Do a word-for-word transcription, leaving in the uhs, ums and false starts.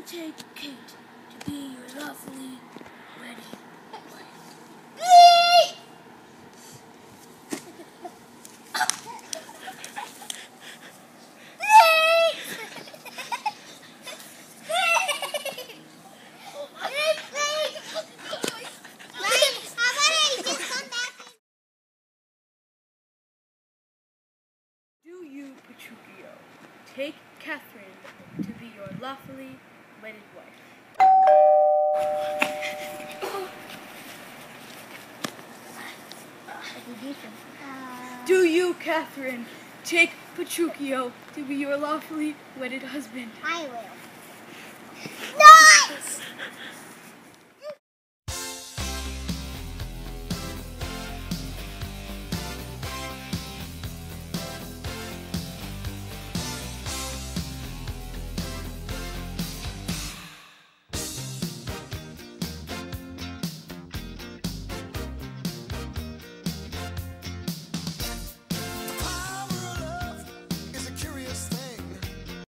you take Kate to be your lawfully wedded wife? Do you, Petruchio, take Catherine to be your lawfully wedded wife? Do you, Catherine, take Petruchio to be your lawfully wedded husband? I will. Nice!